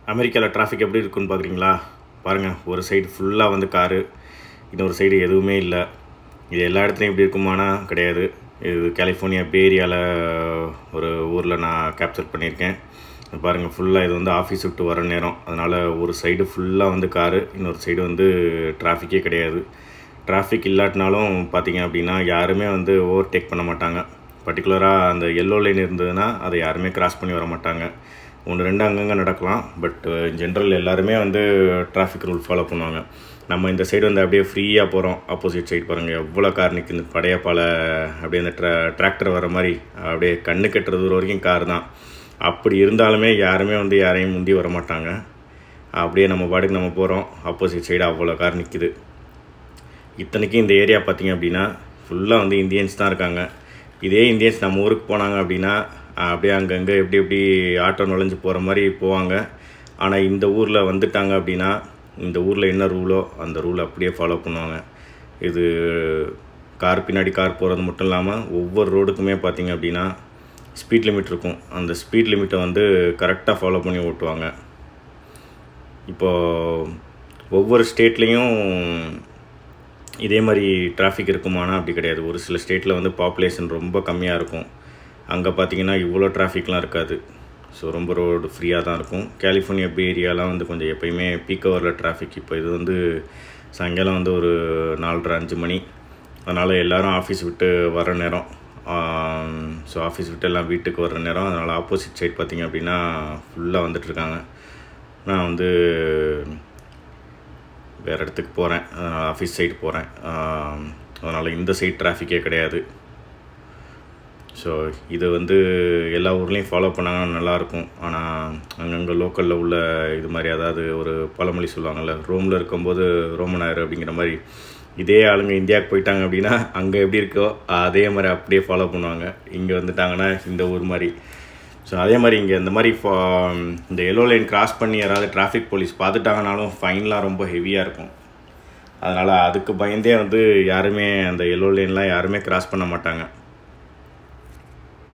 அமெரிக்காவில் டிராஃபிக் எப்படி இருக்குன்னு பார்க்குறீங்களா? பாருங்கள், ஒரு சைடு ஃபுல்லாக வந்து காரு, இன்னொரு சைடு எதுவுமே இல்லை. இது எல்லா இடத்துலையும் எப்படி இருக்குமானா கிடையாது. இது கலிஃபோர்னியா பே ஏரியாவில் ஒரு ஊரில் நான் கேப்சர் பண்ணியிருக்கேன். பாருங்கள், ஃபுல்லாக இது வந்து ஆஃபீஸ் விட்டு வர நேரம். அதனால் ஒரு சைடு ஃபுல்லாக வந்து காரு, இன்னொரு சைடு வந்து டிராஃபிக்கே கிடையாது. டிராஃபிக் இல்லாட்டினாலும் பார்த்திங்க அப்படின்னா யாருமே வந்து ஓவர்டேக் பண்ண மாட்டாங்க. பர்டிகுலராக அந்த எல்லோ லைன் இருந்ததுன்னா அதை யாருமே கிராஸ் பண்ணி வர மாட்டாங்க. ஒன்று ரெண்டு அங்கங்கே நடக்கலாம், பட் ஜென்ரல் எல்லாருமே வந்து டிராஃபிக் ரூல் ஃபாலோ பண்ணுவாங்க. நம்ம இந்த சைடு வந்து அப்படியே ஃப்ரீயாக போகிறோம். ஆப்போசிட் சைடு பாருங்கள் எவ்வளோ கார் நிற்குது. படையப்பால் அப்படியே அந்த டிராக்டர் வர மாதிரி அப்படியே கண்ணு கட்டுற தூரம் வரைக்கும் கார் தான். அப்படி இருந்தாலுமே யாருமே வந்து யாரையும் முந்தி வர மாட்டாங்க. அப்படியே நம்ம பாட்டுக்கு நம்ம போகிறோம். ஆப்போசிட் சைடு அவ்வளோ கார் நிற்குது. இத்தனைக்கும் இந்த ஏரியா பார்த்திங்க அப்படின்னா ஃபுல்லாக வந்து இந்தியன்ஸ் தான் இருக்காங்க. இதே இந்தியன்ஸ் நம்ம ஊருக்கு போனாங்க அப்படின்னா அப்படியே அங்கங்கே எப்படி ஆட்டோ நுழைஞ்சு போகிற மாதிரி போவாங்க. ஆனால் இந்த ஊரில் வந்துட்டாங்க அப்படின்னா இந்த ஊரில் என்ன ரூலோ அந்த ரூலை அப்படியே ஃபாலோ பண்ணுவாங்க. இது கார் பின்னாடி கார் போகிறது மட்டும் இல்லாமல் ஒவ்வொரு ரோடுக்குமே பார்த்திங்க அப்படின்னா ஸ்பீட் லிமிட் இருக்கும். அந்த ஸ்பீட் லிமிட்டை வந்து கரெக்டாக ஃபாலோ பண்ணி ஓட்டுவாங்க. இப்போது ஒவ்வொரு ஸ்டேட்லேயும் இதே மாதிரி டிராஃபிக் இருக்குமானா அப்படி கிடையாது. ஒரு சில ஸ்டேட்டில் வந்து பாப்புலேஷன் ரொம்ப கம்மியாக இருக்கும். அங்கே பார்த்திங்கன்னா இவ்வளோ டிராஃபிக்லாம் இருக்காது. ஸோ ரொம்ப ரோடு ஃப்ரீயாக தான் இருக்கும். கலிஃபோர்னியா பே ஏரியாலாம் வந்து கொஞ்சம் எப்போயுமே பீக் ஹவரில் டிராஃபிக். இப்போ இது வந்து சாயங்காலம் வந்து ஒரு 4:30-5 மணி. அதனால் எல்லோரும் ஆஃபீஸ் விட்டு வர நேரம். ஸோ ஆஃபீஸ் விட்டு எல்லாம் வீட்டுக்கு வர நேரம். அதனால் ஆப்போசிட் சைட் பார்த்திங்க அப்படின்னா ஃபுல்லாக வந்துட்டுருக்காங்க. நான் வந்து வேறு இடத்துக்கு போகிறேன், ஆஃபீஸ் சைடு போகிறேன். அதனால் இந்த சைட் டிராஃபிக்கே கிடையாது. ஸோ இது வந்து எல்லா ஊர்லேயும் ஃபாலோ பண்ணாங்கன்னா நல்லாயிருக்கும். ஆனால் அங்கங்கே லோக்கலில் உள்ள இது மாதிரி, அதாவது ஒரு பழமொழி சொல்லுவாங்கள்ல, ரோமில் இருக்கும்போது ரோமனாயர் அப்படிங்கிற மாதிரி, இதே ஆளுங்க இந்தியாவுக்கு போயிட்டாங்க அப்படின்னா அங்கே எப்படி இருக்கோ அதே மாதிரி அப்படியே ஃபாலோ பண்ணுவாங்க. இங்கே வந்துட்டாங்கன்னா இந்த ஊர் மாதிரி. ஸோ அதே மாதிரி இங்கே இந்த மாதிரி இந்த எல்லோ லைன் கிராஸ் பண்ணி யாராவது டிராஃபிக் போலீஸ் பார்த்துட்டாங்கனாலும் ஃபைன்லாம் ரொம்ப ஹெவியாக இருக்கும். அதனால் அதுக்கு பயந்தே வந்து யாருமே அந்த எல்லோ லைன்லாம் யாருமே கிராஸ் பண்ண மாட்டாங்க.